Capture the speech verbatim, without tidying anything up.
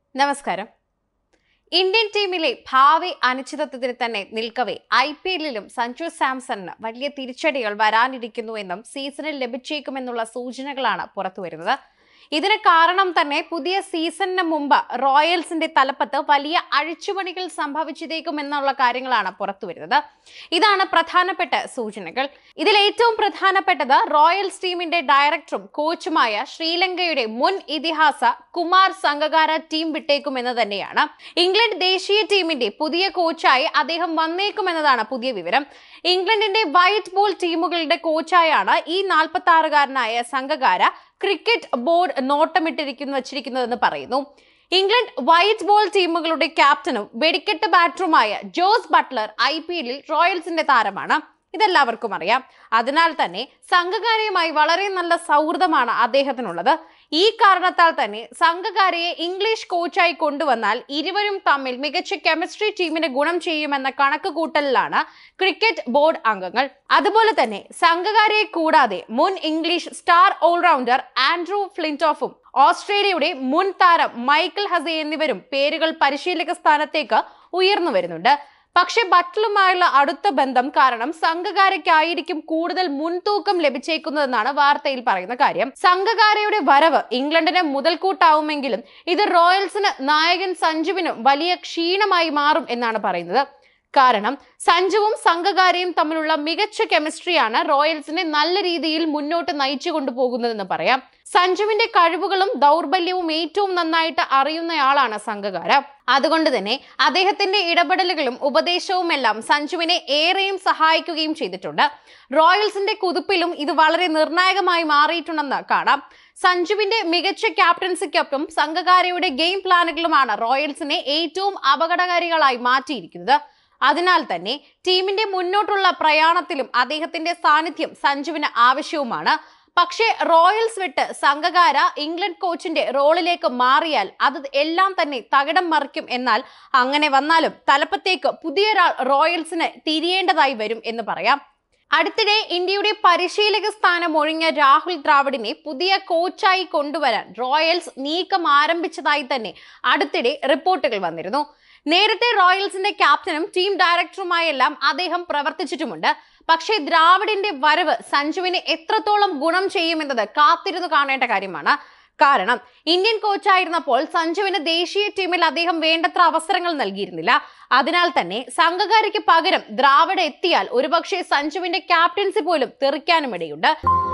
നമസ്കാരം. ഇന്ത്യൻ ടീമിലെ ഭാവി അനിശ്ചിതത്വത്തിൽ തന്നെ നിൽക്കവേ ഐ പി എല്ലിലും സഞ്ജു സാംസണിന് വലിയ തിരിച്ചടികൾ വരാനിരിക്കുന്നു എന്നും സീസണിൽ ലഭിച്ചേക്കുമെന്നുള്ള സൂചനകളാണ് പുറത്തുവരുന്നത്. ഇതിന് കാരണം തന്നെ പുതിയ സീസണിന് മുമ്പ് റോയൽസിന്റെ തലപ്പത്ത് വലിയ അഴിച്ചുപണികൾ സംഭവിച്ചതേക്കുമെന്നുള്ള കാര്യങ്ങളാണ് പുറത്തുവരുന്നത്. ഇതാണ് പ്രധാനപ്പെട്ട സൂചനകൾ. ഇതിൽ ഏറ്റവും പ്രധാനപ്പെട്ടത് റോയൽസ് ടീമിന്റെ ഡയറക്ടറും കോച്ചുമായ ശ്രീലങ്കയുടെ മുൻ ഇതിഹാസ കുമാർ സംഗകാര ടീം വിട്ടേക്കുമെന്ന് തന്നെയാണ്. ഇംഗ്ലണ്ട് ദേശീയ ടീമിന്റെ പുതിയ കോച്ചായി അദ്ദേഹം വന്നേക്കുമെന്നതാണ് പുതിയ വിവരം. ഇംഗ്ലണ്ടിന്റെ വൈറ്റ് ബോൾ ടീമുകളുടെ കോച്ചായാണ് ഈ നാൽപ്പത്തി ആറുകാരനായ സംഗകാര ക്രിക്കറ്റ് ബോർഡ് നോട്ടമിട്ടിരിക്കുന്നു വച്ചിരിക്കുന്നതെന്ന് പറയുന്നു. ഇംഗ്ലണ്ട് വൈറ്റ് ബോൾ ടീമുകളുടെ ക്യാപ്റ്റനും വെടിക്കെട്ട് ബാറ്ററുമായ ജോസ് ബട്ട്ലർ ഐ പി എല്ലിൽ റോയൽസിന്റെ താരമാണ്. ഇതെല്ലാവർക്കും അറിയാം. അതിനാൽ തന്നെ സംഗകാരയുമായി വളരെ നല്ല സൗഹൃദമാണ് അദ്ദേഹത്തിനുള്ളത്. ഈ കാരണത്താൽ തന്നെ സംഗകാരയെ ഇംഗ്ലീഷ് കോച്ചായി കൊണ്ടുവന്നാൽ ഇരുവരും തമ്മിൽ മികച്ച കെമിസ്ട്രി ടീമിന് ഗുണം ചെയ്യുമെന്ന കണക്കുകൂട്ടലിലാണ് ക്രിക്കറ്റ് ബോർഡ് അംഗങ്ങൾ. അതുപോലെ തന്നെ സംഗകാരയെ കൂടാതെ മുൻ ഇംഗ്ലീഷ് സ്റ്റാർ ഓൾറൗണ്ടർ ആൻഡ്രൂ ഫ്ലിൻടോഫും ഓസ്ട്രേലിയയുടെ മുൻ താരം മൈക്കൽ ഹസെ എന്നിവരും പേരുകൾ പരിശീലക സ്ഥാനത്തേക്ക് ഉയർന്നു വരുന്നുണ്ട്. പക്ഷെ ബട്ട്ലറുമായുള്ള അടുത്ത ബന്ധം കാരണം സംഗകാരയ്ക്കായിരിക്കും കൂടുതൽ മുൻതൂക്കം ലഭിച്ചേക്കുന്നതെന്നാണ് വാർത്തയിൽ പറയുന്ന കാര്യം. സംഗകാരയുടെ വരവ് ഇംഗ്ലണ്ടിന് മുതൽക്കൂട്ടാവുമെങ്കിലും ഇത് റോയൽസിന് നായകൻ സഞ്ജുവിനും വലിയ ക്ഷീണമായി മാറും എന്നാണ് പറയുന്നത്. കാരണം സഞ്ജുവും സംഗകാരയും തമ്മിലുള്ള മികച്ച കെമിസ്ട്രിയാണ് റോയൽസിനെ നല്ല രീതിയിൽ മുന്നോട്ട് നയിച്ചു കൊണ്ടുപോകുന്നതെന്ന് പറയാം. സഞ്ജുവിന്റെ കഴിവുകളും ദൗർബല്യവും ഏറ്റവും നന്നായിട്ട് അറിയുന്നയാളാണ് സംഗകാര. അതുകൊണ്ട് തന്നെ അദ്ദേഹത്തിന്റെ ഇടപെടലുകളും ഉപദേശവും എല്ലാം സഞ്ജുവിനെ ഏറെയും സഹായിക്കുകയും ചെയ്തിട്ടുണ്ട്. റോയൽസിന്റെ കുതിപ്പിലും ഇത് വളരെ നിർണായകമായി മാറിയിട്ടുണ്ടെന്ന് കാണാം. സഞ്ജുവിന്റെ മികച്ച ക്യാപ്റ്റൻസിക്കൊപ്പം സംഗകാരയുടെ ഗെയിം പ്ലാനുകളുമാണ് റോയൽസിനെ ഏറ്റവും അപകടകാരികളായി മാറ്റിയിരിക്കുന്നത്. അതിനാൽ തന്നെ ടീമിന്റെ മുന്നോട്ടുള്ള പ്രയാണത്തിലും അദ്ദേഹത്തിന്റെ സാന്നിധ്യം സഞ്ജുവിന് ആവശ്യവുമാണ്. പക്ഷേ റോയൽസ് വിട്ട് സംഗകാര ഇംഗ്ലണ്ട് കോച്ചിന്റെ റോളിലേക്ക് മാറിയാൽ അത് എല്ലാം തന്നെ തകിടം മറിക്കും. എന്നാൽ അങ്ങനെ വന്നാലും തലപ്പത്തേക്ക് പുതിയൊരാൾ റോയൽസിന് തിരിയേണ്ടതായി വരും എന്ന് പറയാം. അടുത്തിടെ ഇന്ത്യയുടെ പരിശീലക സ്ഥാനം ഒഴിഞ്ഞ രാഹുൽ ദ്രാവിഡിനെ പുതിയ കോച്ചായി കൊണ്ടുവരാൻ റോയൽസ് നീക്കം ആരംഭിച്ചതായി തന്നെ അടുത്തിടെ റിപ്പോർട്ടുകൾ വന്നിരുന്നു. നേരത്തെ റോയൽസിന്റെ ക്യാപ്റ്റനും ടീം ഡയറക്ടറുമായെല്ലാം അദ്ദേഹം പ്രവർത്തിച്ചിട്ടുമുണ്ട്. പക്ഷേ ദ്രാവിഡിന്റെ വരവ് സഞ്ജുവിന് എത്രത്തോളം ഗുണം ചെയ്യുമെന്നത് കാത്തിരുന്നു കാണേണ്ട കാര്യമാണ്. കാരണം ഇന്ത്യൻ കോച്ചായിരുന്നപ്പോൾ സഞ്ജുവിന് ദേശീയ ടീമിൽ അദ്ദേഹം വേണ്ടത്ര അവസരങ്ങൾ നൽകിയിരുന്നില്ല. അതിനാൽ തന്നെ സംഗകാരയ്ക്ക് പകരം ദ്രാവിഡ് എത്തിയാൽ ഒരുപക്ഷെ സഞ്ജുവിന്റെ ക്യാപ്റ്റൻസി പോലും തെറിക്കാനും ഇടയുണ്ട്.